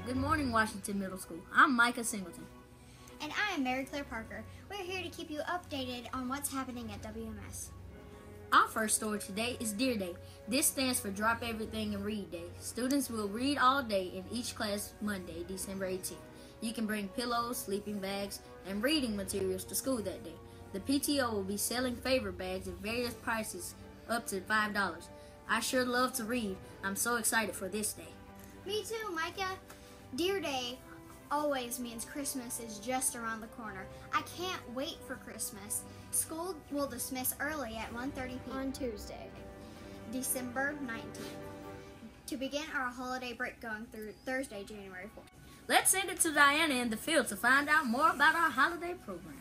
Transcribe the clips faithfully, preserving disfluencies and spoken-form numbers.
Good morning, Washington Middle School. I'm Micah Singleton. And I am Mary Claire Parker. We're here to keep you updated on what's happening at W M S. Our first story today is Dear Day. This stands for Drop Everything and Read Day. Students will read all day in each class Monday, December eighteenth. You can bring pillows, sleeping bags, and reading materials to school that day. The P T O will be selling favorite bags at various prices up to five dollars. I sure love to read. I'm so excited for this day. Me too, Micah. Dear Day always means Christmas is just around the corner. I can't wait for Christmas. School will dismiss early at one thirty p m on Tuesday, December nineteenth, to begin our holiday break going through Thursday, January fourth. Let's send it to Diana in the field to find out more about our holiday program.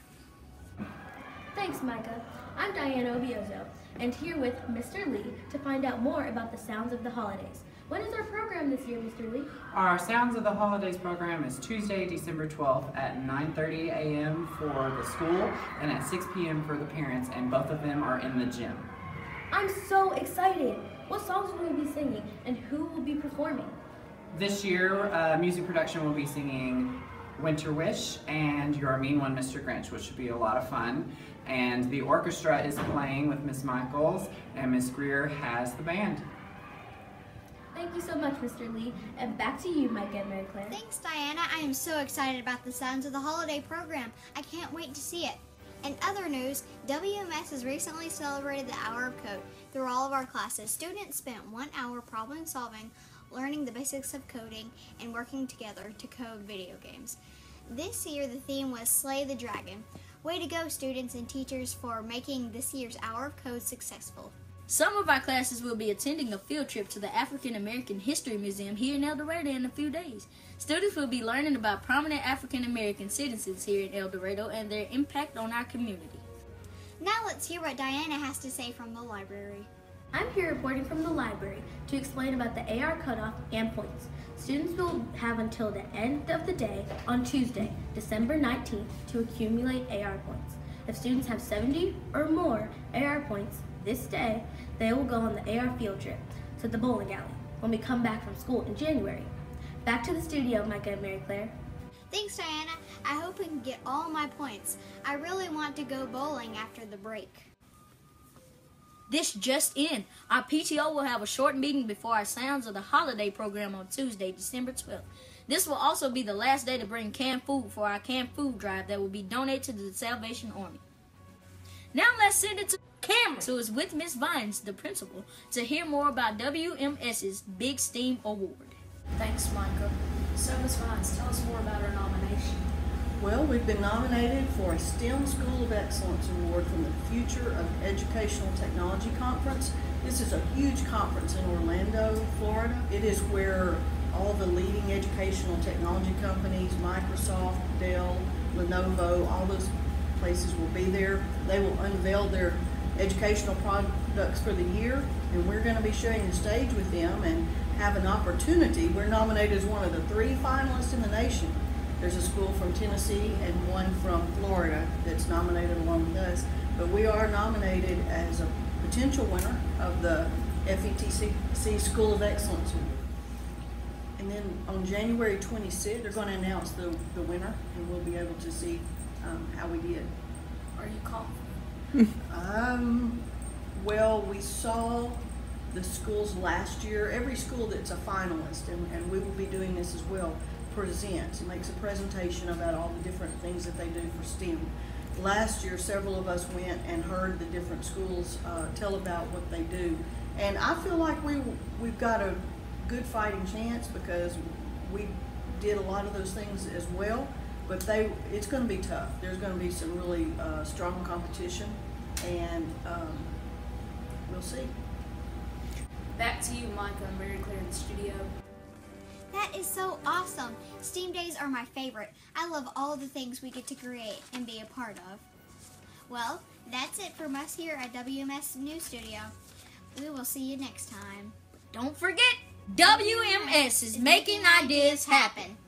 Thanks, Micah. I'm Diana Obiozo, and here with Mister Lee to find out more about the sounds of the holidays. What is our program this year, Mister Lee? Our Sounds of the Holidays program is Tuesday, December twelfth at nine thirty a m for the school and at six p m for the parents, and both of them are in the gym. I'm so excited! What songs will we be singing, and who will be performing? This year, uh, music production will be singing Winter Wish and You're a Mean One, Mister Grinch, which should be a lot of fun. And the orchestra is playing with Miss Michaels, and Miss Greer has the band. Thank you so much, Mister Lee, and back to you, Micah and Mary Claire. Thanks, Diana. I am so excited about the Sounds of the Holiday program. I can't wait to see it. In other news, W M S has recently celebrated the Hour of Code. Through all of our classes, students spent one hour problem solving, learning the basics of coding, and working together to code video games. This year, the theme was Slay the Dragon. Way to go, students and teachers, for making this year's Hour of Code successful. Some of our classes will be attending a field trip to the African American History Museum here in El Dorado in a few days. Students will be learning about prominent African American citizens here in El Dorado and their impact on our community. Now let's hear what Diana has to say from the library. I'm here reporting from the library to explain about the A R cutoff and points. Students will have until the end of the day on Tuesday, December nineteenth, to accumulate A R points. If students have seventy or more A R points this day, they will go on the A R field trip to the bowling alley when we come back from school in January. Back to the studio, Micah and Mary Claire. Thanks, Diana. I hope I can get all my points. I really want to go bowling after the break. This just in. Our P T O will have a short meeting before our Sounds of the Holiday program on Tuesday, December twelfth. This will also be the last day to bring canned food for our canned food drive that will be donated to the Salvation Army. Now let's send it to Cameron, who is with Miss Vines, the principal, to hear more about W M S's Big STEAM Award. Thanks, Micah. So, Miss Vines, tell us more about our nomination. Well, we've been nominated for a STEM School of Excellence Award from the Future of Educational Technology Conference. This is a huge conference in Orlando, Florida. It is where all the leading educational technology companies, Microsoft, Dell, Lenovo, all those places will be there. They will unveil their educational products for the year, and we're going to be sharing the stage with them and have an opportunity. We're nominated as one of the three finalists in the nation. There's a school from Tennessee and one from Florida that's nominated along with us, but we are nominated as a potential winner of the F E T C School of Excellence Award. And then on January twenty-sixth, they're going to announce the, the winner, and we'll be able to see um, how we did. Are you confident? um, well, we saw the schools last year. Every school that's a finalist, and, and we will be doing this as well, presents, makes a presentation about all the different things that they do for STEM. Last year, several of us went and heard the different schools uh, tell about what they do. And I feel like we, we've got a good fighting chance because we did a lot of those things as well. But they, it's going to be tough. There's going to be some really uh, strong competition, and um, we'll see. Back to you, Micah and Mary Claire in the studio. That is so awesome. STEAM days are my favorite. I love all the things we get to create and be a part of. Well, that's it from us here at W M S News Studio. We will see you next time. Don't forget, W M S is making ideas happen.